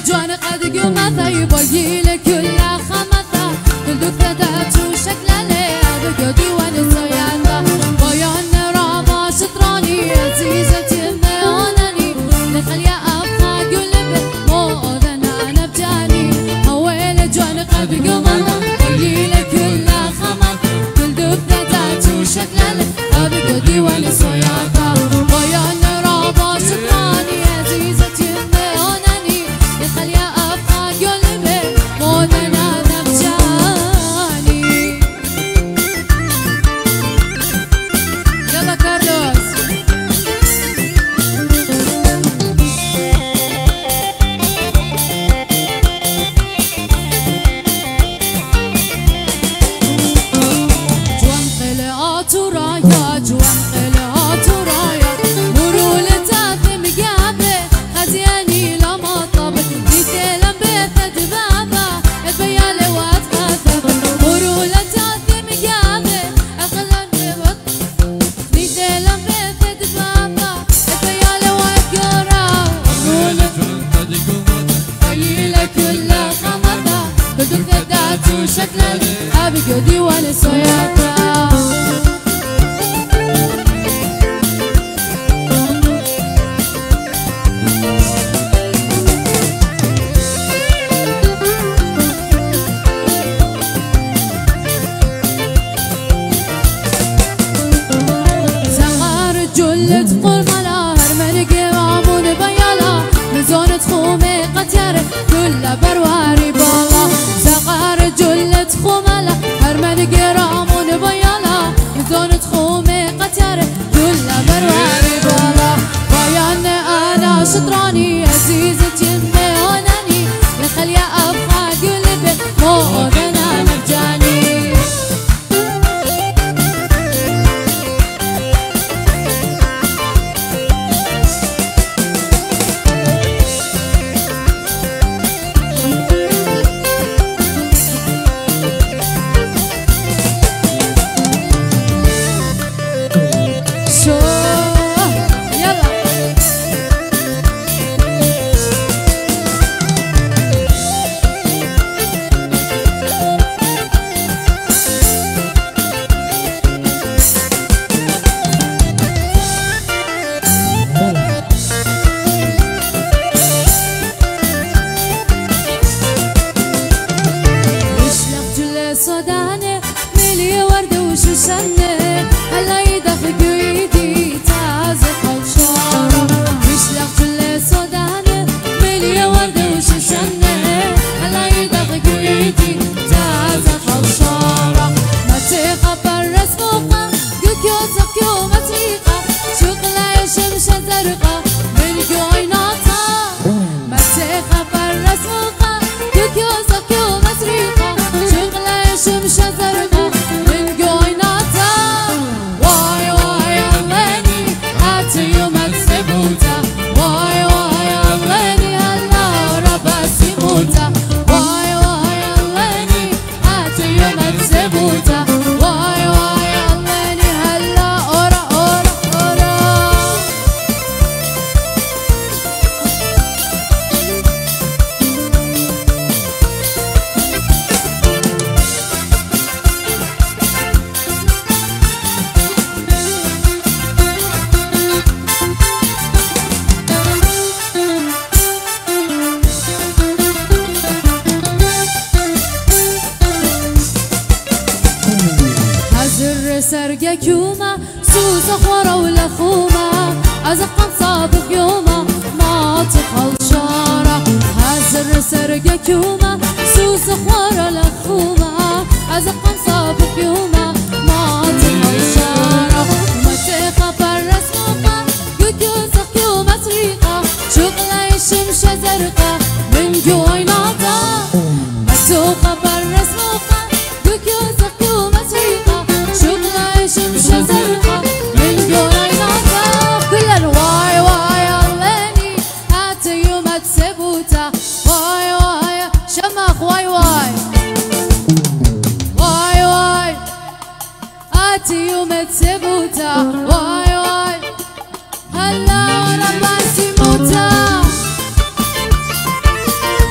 جوان قد قومة ثيبي لكل خمثة كل دكتة وشكلة بقدي ونسيانة بيان رابا شطراني عزيزتي ميونني لخلي أبقى قلب موضنا نبجاني هويل جوان قد قومة ثيبي لكل خمثة كل دكتة وشكلة بقدي ونسيانة بيان رابا شطراني عزيزتي ميونني لخلي أبقى قلب موضنا نبجاني يلا كارلوس جوان قلعات ورايا جوان قلعات ورايا مروا لتاثم قابه خزياني لما طبت نيتي لمبيت دبابه البيالي واتخاثب مروا لتاثم قابه اخلاني نيتي لمبيت دبابه البيالي واتقرا قليلة كل خمطة بدك تدات وشكلك أبي قدي ولا سياطة زغار جلد قرملا هرمل قرامون بيالا مزونة خومي قتر كل برواري بالا زغار جلد خوملا هرمل قرامون بيالا مزونة خومي قتر كل برواري بالا بيان أنا شطراني عزيزتي ميونني لخلي أبقى قلبي موضنا نبجاني شو يلا يشلق جل صدانه ملي ورده وشوشنه هلا يدفق ايدي تعزف وشاره يشلق جل صدانه ملي ورده وشوشنه هلا يدفق ايدي تعزف وشاره ما تخبر رسموقه قكيو زكيو مطريقه شغله شمشه زرقاء من قويناتا ما تخبر رسموقه قكيو زكيو مطريقه شغله شمشه زرقاء من قويناتا واي واي الليني هاتي يوم السبوته واي واي الليني هلا رباسي موته واي واي الليني هاتي يوم السبوته واي واي الليني هلا اورا اورا اورا هزر سرقك يوما سوس اخوره ولا خومه ازقم صابغ يوما ما تخل شاره هزر سرقك يوما سوس اخوره ولا خومه ازقم صابغ يوما ما تخل شاره ما تخبر رسموقه قدو زقيو مطريقه شغله شمشه زرقاء من قويناتا ما تخبر رسموقه قدو زقيو مطريقه شغله شمشه زرقاء من قويناتا كل واي واي الليني هاتي يوم تسبوته واي واي شمخ واي واي واي واي هاتي يوم تسبوته واي واي هلا رباسي موته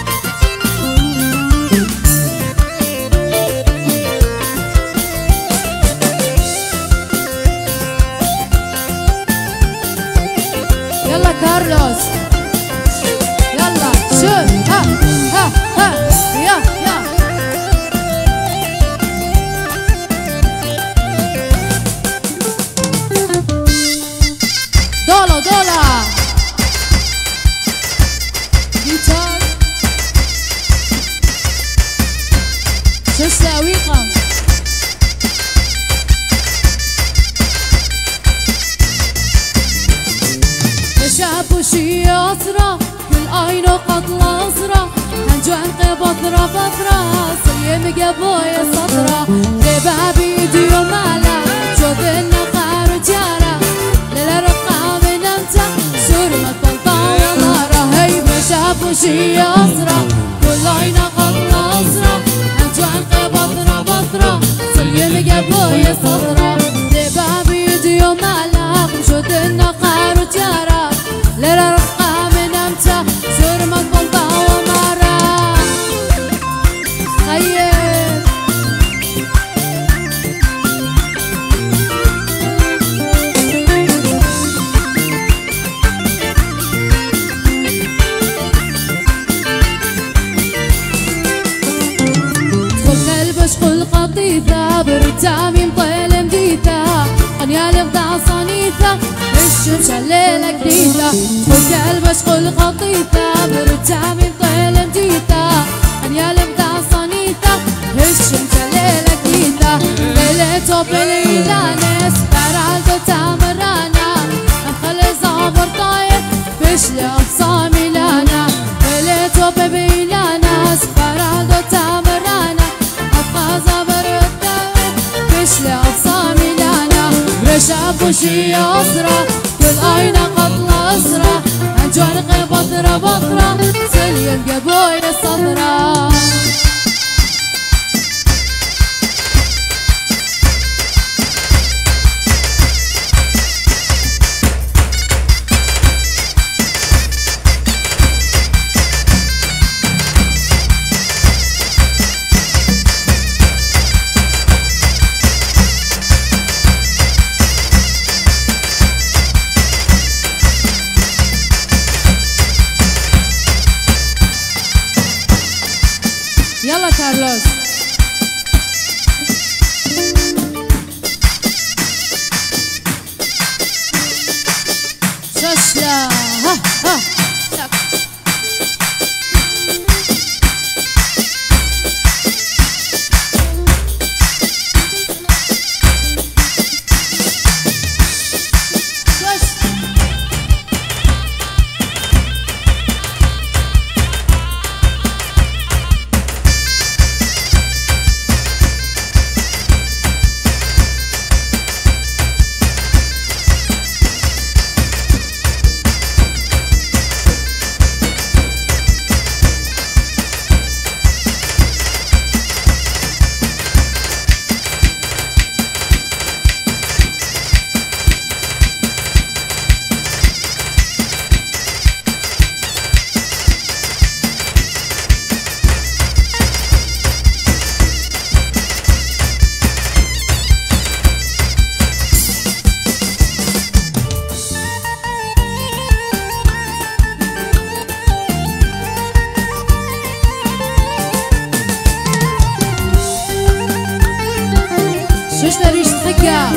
بشي أسرة كل عين قتل أسرة هنجوان قبطرة فترة سيم قبوي سطرة لبابي ديو مالا شوف النقار جارة للرقام نمتع سورمة بلطة ونارة هي بشي أسرة كل عين قتل أسرة هنجوان قبطرة فترة سيم قبوي سطرة لبابي ديو مالا شوف النقار جارة للرقام نمتع سورمة بلطة ونارة خير بشقل قطيفة برتامي مطيل مديثة قنيا لغدا صنيفة الشمس الليلة جديدة خد بشقل قطيفة برتامي مطيل مديثة قنيا لغدا صنيفة الشمس الليلة جديدة ليلة بليلانس فرالدو تامرانا أخلي زابر طاير بشلي أقصى ميلانا ليلة بليلانس فرالدو تامرانا رشاب وشي أسرة كل عين قتل أسرة أنجوان قبطرة بطرة سليم قبوي الصدرة يلا كارلوس شاشلا ها ها شوش تريش تخيا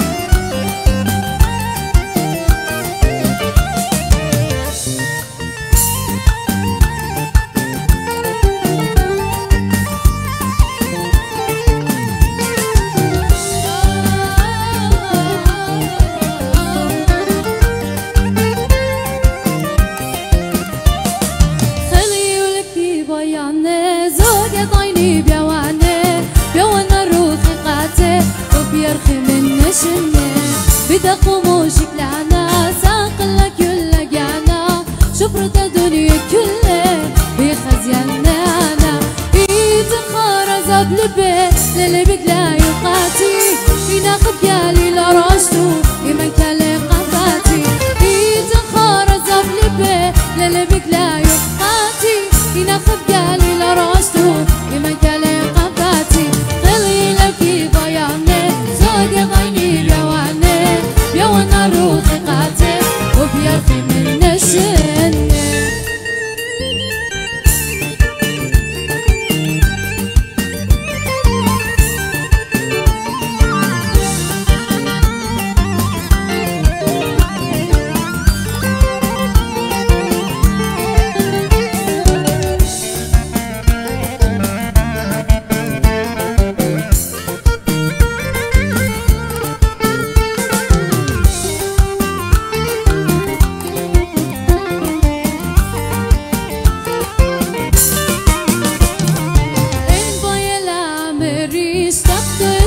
خلي ولكي بياني زوجي ضيني بيواني بيوانا روحي قاتي وبيرخي من نشني بدق وموشك لعنا ساقلا كل جانا شفرة الدنيا كلها بيخزيانا انا بيتخارز بلبي للي بقلا يقاتي يناخد يالي لراشتو يمن كالي قفاتي بيتخارز بلبي للي بقلا يقاتي يناخد يالي لراشتو يمن كالي قفاتي خلي لكي ضياني زوجي ضيني بيواني بيوانا روحي قاتي وبيرخي من الشني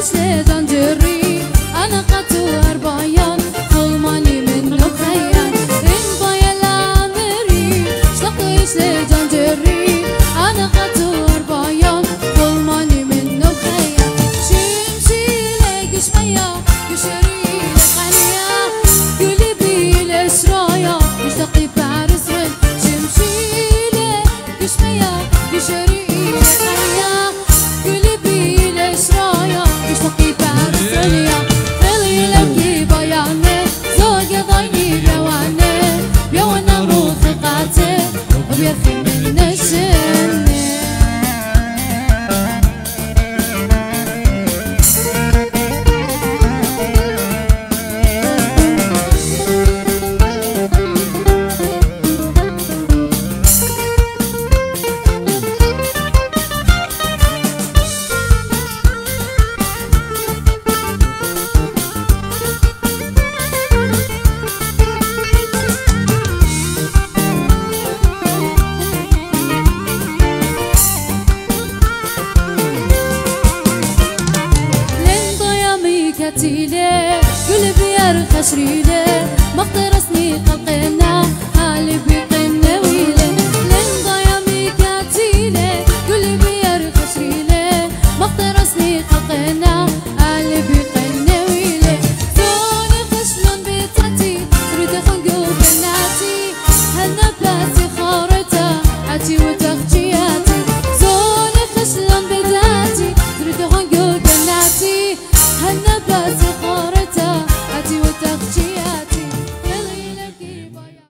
إشلي زنجري أنا قطور بايان ظلماني منه خيان إن بايا العمري شلق إشلي زنجري أنا قطور بايان ظلماني منه خيان شمشي لك شمية يشري لك عليا قلبي الإشرايا يشتقي بعرس شمشي لك شمية يشري لك عليا قلبي الإشرايا يشتقي بعرس خلي لك بياني زوج ضيني بيواني بيوانا روحي قاتل وبيرخي